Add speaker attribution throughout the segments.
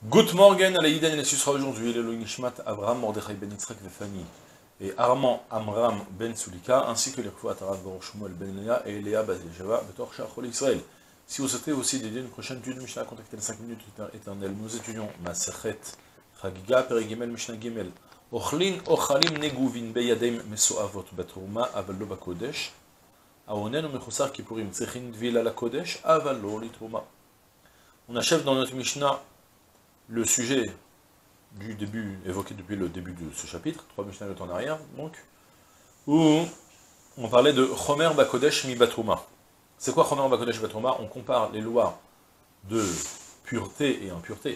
Speaker 1: Good morning à la Yiden, et ce sera aujourd'hui le Nishmat Avraham Mordechai Ben Yitzhak Vefani et Armand Amram Ben Sulika, ainsi que les Rfouat Arav Baruch Shmuel Ben Léa et Léa Bat Java Betor Shachol Israël. Si vous souhaitez aussi dédier une prochaine étude de Mishnah, contactez les 5 minutes éternelles. Nous étudions Masechet Chagiga Perigimel Mishnah Gimel. Ochlin Ochalim Neguvin Beyadem Mesoavot Batrouma Avallo Bakodesh. Aonen Mechosar Kipurim Tsechin Dvil la Kodesh Avallo Litrouma. On achève dans notre Mishnah le sujet du début, évoqué depuis le début de ce chapitre, 3 Mishnayot en arrière, donc, où on parlait de Chomer Bakodesh Mi Batrouma. C'est quoi Chomer Bakodesh Batrouma? On compare les lois de pureté et impureté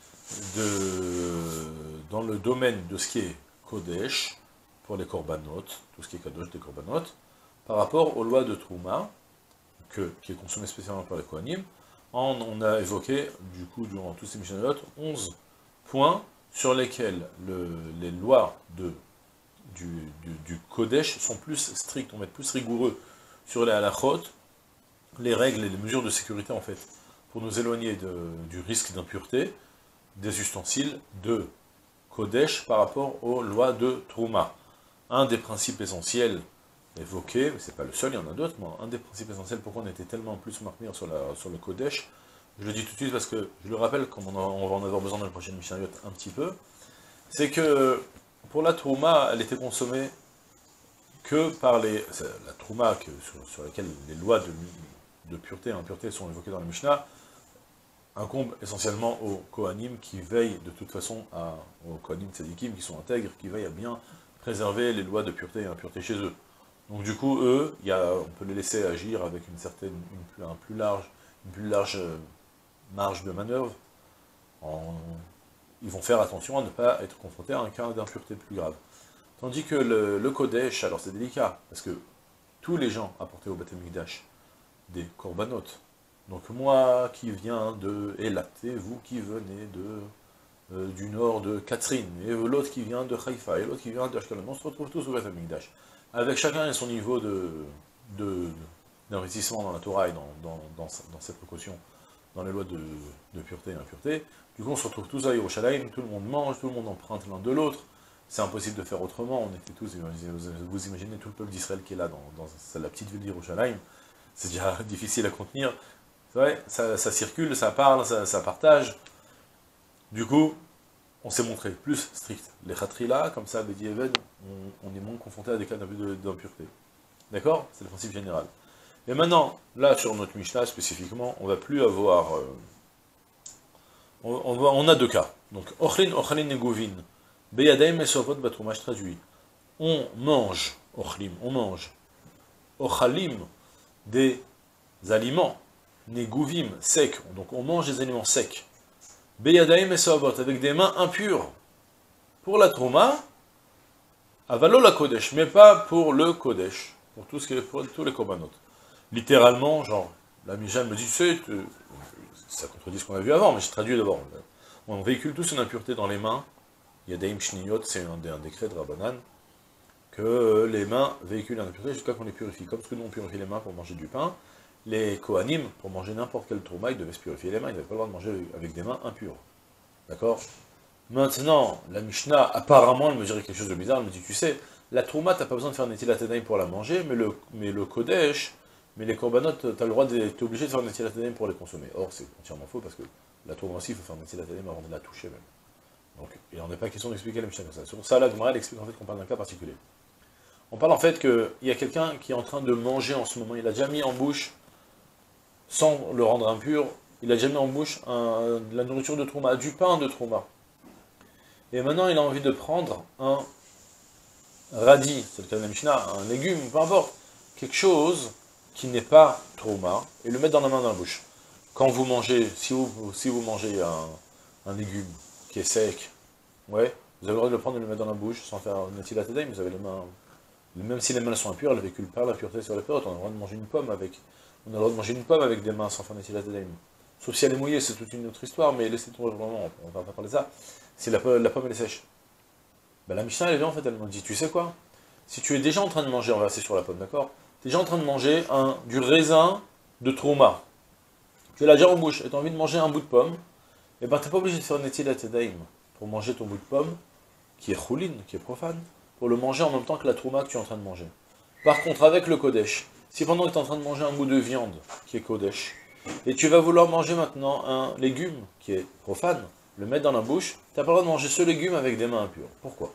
Speaker 1: dans le domaine de ce qui est Kodesh, pour les Korbanot, tout ce qui est Kadosh des Korbanot, par rapport aux lois de Trouma, qui est consommé spécialement par les Kohanim. On a évoqué, du coup, durant tous ces Mishnayot, 11 points sur lesquels les lois du Kodesh sont plus strictes, on va être plus rigoureux sur les halachot, les règles et les mesures de sécurité, en fait, pour nous éloigner du risque d'impureté des ustensiles de Kodesh par rapport aux lois de Trouma. Un des principes essentiels évoqué, mais c'est pas le seul, il y en a d'autres, mais un des principes essentiels pourquoi on était tellement plus marqué sur le Kodesh, je le dis tout de suite parce que, je le rappelle, comme on va en avoir besoin dans la prochaine Mishnayot un petit peu, c'est que pour la Trouma, elle était consommée que par la Trouma sur laquelle les lois de pureté et impureté sont évoquées dans la Mishnah, incombe essentiellement aux Kohanim qui veillent de toute façon aux Kohanim tzadikim qui sont intègres, qui veillent à bien préserver les lois de pureté et impureté chez eux. Donc du coup, eux, on peut les laisser agir avec une plus large marge de manœuvre. Ils vont faire attention à ne pas être confrontés à un cas d'impureté plus grave. Tandis que le Kodesh, alors c'est délicat, parce que tous les gens apportaient au Beth Amikdash des korbanot. Donc moi qui viens de Elat, et vous qui venez du nord de Catherine, et l'autre qui vient de Haïfa, et l'autre qui vient d'Ashkelon, on se retrouve tous au Beth Amikdash. Avec chacun et son niveau d'investissement dans la Torah et dans ses précautions, dans les lois de pureté et impureté. Du coup, on se retrouve tous à Yerushalayim, tout le monde mange, tout le monde emprunte l'un de l'autre. C'est impossible de faire autrement. On était tous, vous imaginez tout le peuple d'Israël qui est là, dans la petite ville d'Yerushalayim. C'est déjà difficile à contenir. C'est vrai, ça circule, ça parle, ça partage. Du coup, on s'est montré plus strict. Les khatrila, comme ça, Bedi Even, on est moins confronté à des cas d'impureté. D'accord? C'est le principe général. Et maintenant, là, sur notre Mishnah spécifiquement, on va plus avoir... on a deux cas. Donc, Ochlin Neguvin, Beyadaim Mesovot Batrouma, je traduis. On mange, Ochlim, on mange, Ochalim, des aliments, Neguvim, secs. Donc, on mange des aliments secs. Beyadaim Mesovot, avec des mains impures. Pour la Trouma, Avalo la Kodesh, mais pas pour le Kodesh, pour tous les korbanot. Littéralement, genre, la Mishnah me dit, tu sais, ça contredit ce qu'on a vu avant, mais je traduis d'abord. On véhicule tous une impureté dans les mains, il y a des Shniyot, c'est un décret de Rabbanan, que les mains véhiculent une impureté jusqu'à qu'on les purifie. Comme ce que nous on purifie les mains pour manger du pain, les Kohanim, pour manger n'importe quel trouma, ils devaient se purifier les mains, ils n'avaient pas le droit de manger avec des mains impures. D'accord? Maintenant, la Mishnah, apparemment, elle me dirait quelque chose de bizarre, elle me dit, tu sais, la trouma, t'as pas besoin de faire Netilat Yadayim pour la manger, mais le Kodesh, mais les korbanot, t'as le droit t'es obligé de faire Netilat Yadayim pour les consommer. Or, c'est entièrement faux, parce que la trouma aussi, il faut faire Netilat Yadayim avant de la toucher même. Donc, il n'en est pas question d'expliquer la Mishnah comme ça. Sur ça, la Gemara, elle explique en fait qu'on parle d'un cas particulier. On parle en fait qu'il y a quelqu'un qui est en train de manger en ce moment, il a déjà mis en bouche, sans le rendre impur, il a déjà mis en bouche de la nourriture de trouma, du pain de trouma. Et maintenant, il a envie de prendre un radis, c'est le cas de la Mishnah, un légume, peu importe, quelque chose qui n'est pas trouma, et le mettre dans la main, dans la bouche. Quand vous mangez, si vous mangez un légume qui est sec, ouais, vous avez le droit de le prendre et de le mettre dans la bouche sans faire Netilat Yadayim, vous avez les mains, même si les mains sont impures, elles véhiculent pas la pureté sur les période, on a le droit de manger une pomme avec des mains sans faire Netilat Yadayim. Sauf si elle est mouillée, c'est toute une autre histoire, mais laissez tomber vraiment, on va pas parler de ça. Si la pomme elle est sèche. Ben, la Mishnah elle est là en fait, elle me dit, tu sais quoi? Si tu es déjà en train de manger, on va rester sur la pomme, d'accord? Tu es déjà en train de manger du raisin de Trouma. Tu l'as déjà en bouche, et tu as envie de manger un bout de pomme, eh ben t'es pas obligé de faire Netilat Yadayim pour manger ton bout de pomme, qui est choulin, qui est profane, pour le manger en même temps que la trouma que tu es en train de manger. Par contre, avec le Kodesh, si pendant que tu es en train de manger un bout de viande, qui est Kodesh, et tu vas vouloir manger maintenant un légume, qui est profane, le mettre dans la bouche, tu n'as pas le droit de manger ce légume avec des mains impures. Pourquoi?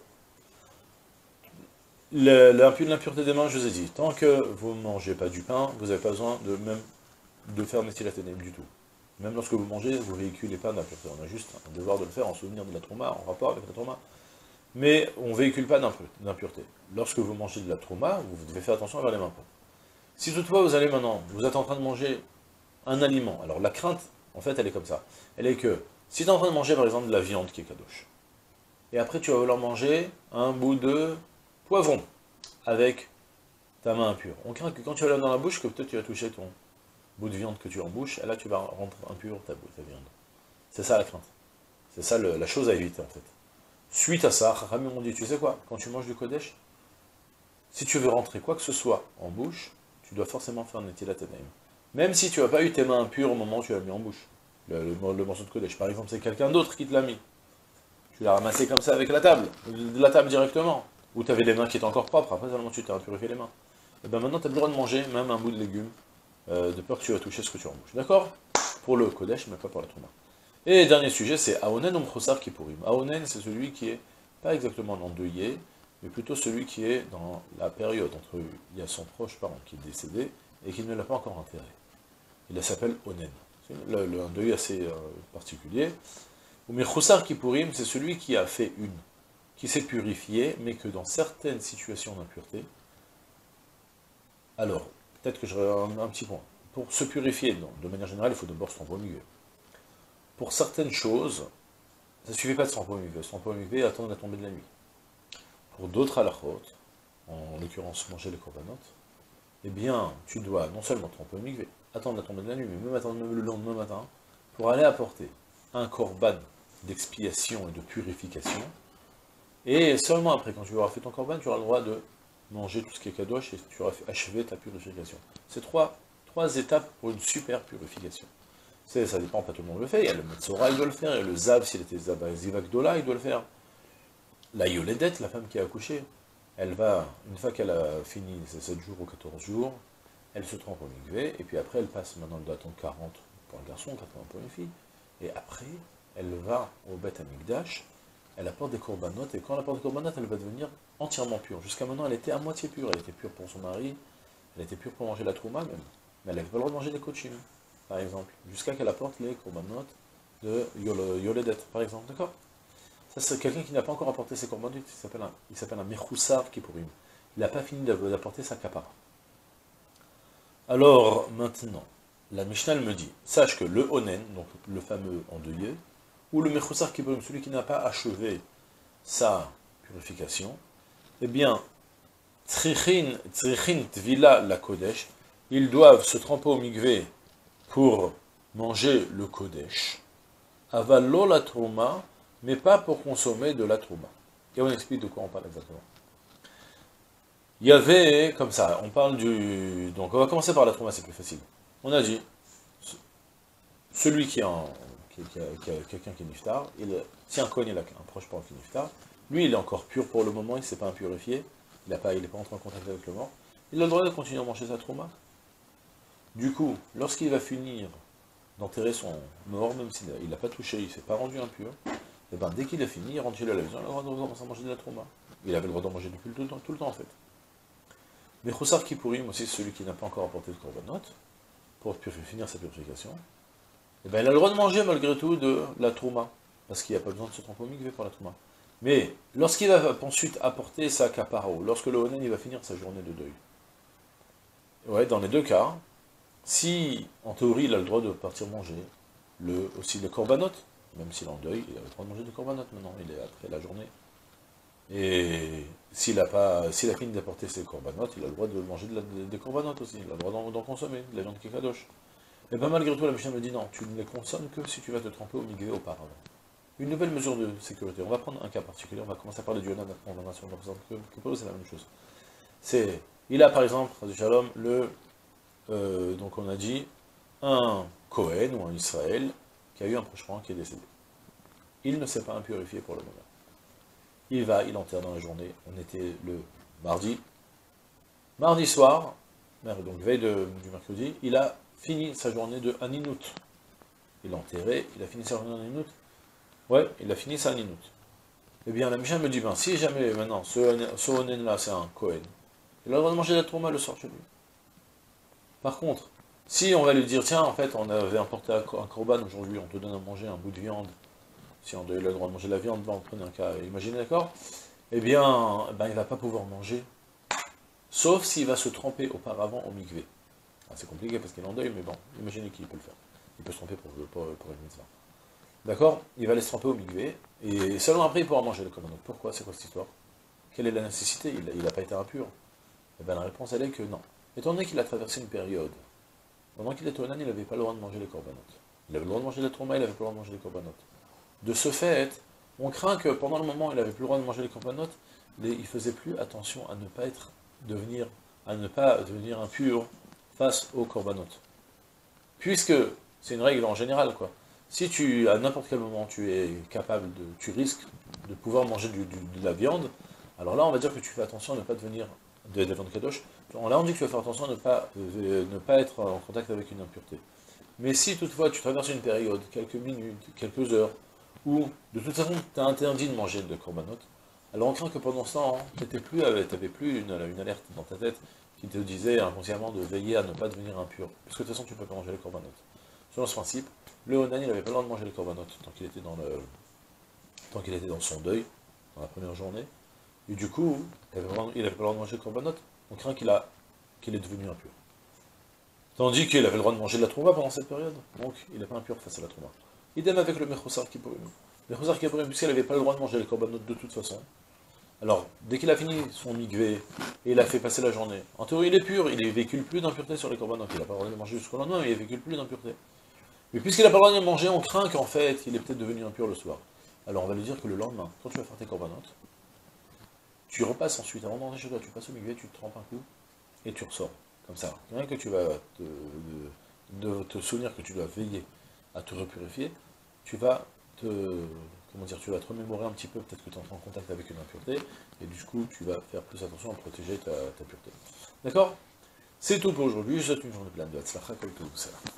Speaker 1: L'impureté des mains, je vous ai dit, tant que vous ne mangez pas du pain, vous n'avez pas besoin de faire Netilat Yadayim du tout. Même lorsque vous mangez, vous ne véhiculez pas d'impureté. On a juste un devoir de le faire en souvenir de la trauma, en rapport avec la trauma. Mais on ne véhicule pas d'impureté. Lorsque vous mangez de la trauma, vous devez faire attention à les mains propres. Si toutefois vous allez maintenant, vous êtes en train de manger un aliment, alors la crainte, en fait, elle est comme ça. Elle est que, si tu es en train de manger par exemple de la viande qui est kadosh, et après tu vas vouloir manger un bout de poivron avec ta main impure. On craint que quand tu vas aller dans la bouche, que peut-être tu vas toucher ton bout de viande que tu as en bouche, et là tu vas rendre impure ta viande. C'est ça la crainte. C'est ça la chose à éviter en fait. Suite à ça, Chachamim m'ont dit, tu sais quoi, quand tu manges du Kodesh, si tu veux rentrer quoi que ce soit en bouche, tu dois forcément faire un Netilat Yadayim. Même si tu n'as pas eu tes mains impures au moment où tu l'as mis en bouche. Le morceau de Kodesh. Par exemple, c'est quelqu'un d'autre qui te l'a mis. Tu l'as ramassé comme ça avec la table, de la table directement. Ou tu avais les mains qui étaient encore propres, après seulement tu t'es impurifié les mains. Et bien maintenant tu as le droit de manger même un bout de légumes, de peur que tu vas toucher ce que tu as en bouche. D'accord? Pour le Kodesh, mais pas pour la Trouma. Et dernier sujet, c'est Aonen ou Mchosar Kippourim. Aonen, c'est celui qui est pas exactement l'endeuillé, mais plutôt celui qui est dans la période entre il y a son proche parent qui est décédé et qui ne l'a pas encore enterré. Il s'appelle Onen. C'est un deuil assez particulier. Ou Mchosar Kippourim, c'est celui qui a fait qui s'est purifié, mais que dans certaines situations d'impureté, alors, peut-être que j'aurai un petit point. Pour se purifier, de manière générale, il faut d'abord se tremper au milieu. Pour certaines choses, ça ne suffit pas de se tremper au milieu. Se tremper au milieu et attendre la tombée de la nuit. Pour d'autres halachot, en l'occurrence manger les korbanot, eh bien, tu dois non seulement te tremper au milieu, attendre la tombée de la nuit, mais même attendre le lendemain matin, pour aller apporter un korban d'expiation et de purification, et seulement après, quand tu auras fait ton korban, tu auras le droit de manger tout ce qui est kadosh et tu auras achevé ta purification. C'est trois étapes pour une super purification. Ça dépend, pas tout le monde le fait. Il y a le Metzora, il doit le faire, et le Zav, s'il était Zav Zivakdola, il doit le faire. La Yoledet, la femme qui a accouché, elle va, une fois qu'elle a fini ses 7 jours ou 14 jours, elle se trempe au mikvé, et puis après elle passe, maintenant elle doit attendre 40 pour un garçon, 80 pour une fille, et après, elle va au Beth Amikdash, elle apporte des korbanot, et quand elle apporte des korbanot, elle va devenir entièrement pure. Jusqu'à maintenant, elle était à moitié pure. Elle était pure pour son mari, elle était pure pour manger la trouma même, mais elle n'avait pas le droit de manger des kochim, par exemple, jusqu'à qu'elle apporte les korbanot de Yoledet, par exemple, d'accord? Ça, c'est quelqu'un qui n'a pas encore apporté ses korbanot, il s'appelle un Mechoussar Kippourim. Il n'a pas fini d'apporter sa kapara. Alors, maintenant, la Mishnah me dit, sache que le Onen, donc le fameux endeuillé, ou le Mechoussar Kippourim, celui qui n'a pas achevé sa purification, eh bien, Tzrichin Tvila la Kodesh, ils doivent se tremper au mikvé pour manger le Kodesh, avalo la Trouma, mais pas pour consommer de la Trouma. Et on explique de quoi on parle exactement. Il y avait, comme ça, on parle du... Donc on va commencer par la Trouma, c'est plus facile. On a dit, celui qui a quelqu'un qui est niftar, si un kohen il a un proche parent qui est niftar, lui il est encore pur pour le moment, il ne s'est pas impurifié, il n'est pas entré en contact avec le mort, il a le droit de continuer à manger sa trouma. Du coup, lorsqu'il va finir d'enterrer son mort, même s'il n'a pas touché, il ne s'est pas rendu impur, et ben dès qu'il a fini, il rentre chez lui à la maison, il a le droit de commencer à manger de la trouma. Il avait le droit d'en manger depuis tout le temps en fait. Mais Choussar Kippourim aussi, celui qui n'a pas encore apporté de korbanot, pour finir sa purification, et ben il a le droit de manger malgré tout de la trouma, parce qu'il n'y a pas besoin de se tremper au mikvé pour la trouma. Mais lorsqu'il va ensuite apporter sa kapara, lorsque le Onen il va finir sa journée de deuil, ouais, dans les deux cas, si en théorie il a le droit de partir manger aussi le korbanot, même s'il est en deuil, il a le droit de manger des korbanot maintenant, il est après la journée. Et s'il a fini d'apporter ses korbanot, il a le droit de manger des korbanot aussi, il a le droit d'en consommer, de la viande qui est kadosh. Et bien malgré tout, la Mishnah me dit non, tu ne les consommes que si tu vas te tremper au mikvé auparavant. Une nouvelle mesure de sécurité. On va prendre un cas particulier, on va commencer à parler du Yonan, après on va sur le c'est la même chose. Il a par exemple, Shalom, donc on a dit, un Kohen ou un Israël qui a eu un proche parent qui est décédé. il ne s'est pas impurifié pour le moment. Il enterre dans la journée, on était le mardi. Mardi soir, donc veille du mercredi, il a fini sa journée de Haninout. Il a enterré, il a fini sa journée de Haninout. Ouais, il a fini sa Haninout. Eh bien, la Mishnah me dit, ben, si jamais maintenant, ce Onen-là, c'est un Kohen, il a le droit de manger la Trouma le soir chez lui. Par contre, si on va lui dire, tiens, en fait, on avait importé un korban aujourd'hui, on te donne à manger un bout de viande, si on a le droit de manger la viande, ben, on prenait un cas, imaginez, d'accord? Eh bien, ben, il ne va pas pouvoir manger, sauf s'il va se tremper auparavant au mikvé. C'est compliqué parce qu'il est en deuil, mais bon, imaginez qu'il peut le faire. Il peut se tromper pour une mitzvah. D'accord? Il va aller se tremper au mikvé, et seulement après il pourra manger le korbanot. Pourquoi? C'est quoi cette histoire? Quelle est la nécessité? Il n'a pas été impur. Et bien la réponse elle est que non. Étant donné qu'il a traversé une période, pendant qu'il était au Nan, il n'avait pas le droit de manger les korbanot. Il avait le droit de manger la trouma, il n'avait pas le droit de manger les korbanot. De ce fait, on craint que pendant le moment où il n'avait plus le droit de manger les korbanot, il ne faisait plus attention à ne pas devenir impur face aux korbanot. Puisque c'est une règle en général, quoi. Si à n'importe quel moment, tu risques de pouvoir manger de la viande, alors là, on va dire que tu fais attention à ne pas devenir de la viande kadosh. Là, on dit que tu vas faire attention à ne pas être en contact avec une impureté. Mais si toutefois tu traverses une période, quelques minutes, quelques heures, où de toute façon tu as interdit de manger de korbanot, alors on craint que pendant ce temps, tu n'avais plus une alerte dans ta tête qui te disait inconsciemment de veiller à ne pas devenir impur. Parce que de toute façon tu ne peux pas manger les korbanot. Selon ce principe, le Onan, il n'avait pas le droit de manger les korbanot tant qu'il était dans son deuil, dans la première journée. Et du coup, il n'avait pas le droit de manger les korbanot, on craint qu'il est devenu impur. Tandis qu'il avait le droit de manger de la trouma pendant cette période, donc il n'est pas impur face à la trouma. Idem avec le Mechoussar Kippourim. Le Mechoussar Kippourim, puisqu'il n'avait pas le droit de manger les korbanot de toute façon, alors, dès qu'il a fini son mikvé, et il a fait passer la journée, en théorie il est pur, il ne véhicule plus d'impureté sur les korbanot, il n'a pas le droit de manger jusqu'au lendemain, mais il ne véhicule plus d'impureté. Mais puisqu'il n'a pas le droit de manger, on craint qu'en fait, il est peut-être devenu impur le soir. Alors on va lui dire que le lendemain, quand tu vas faire tes korbanot, tu repasses ensuite, avant d'entrer chez toi, tu passes au mikvé, tu te trempes un coup, et tu ressors. Comme ça. Rien que tu vas te souvenir que tu dois veiller à te repurifier, tu vas tu vas te remémorer un petit peu, peut-être que tu es en contact avec une impureté, et du coup, tu vas faire plus attention à protéger ta pureté. D'accord? C'est tout pour aujourd'hui, je vous souhaite une journée pleine de Hatzlacha, comme tout ça.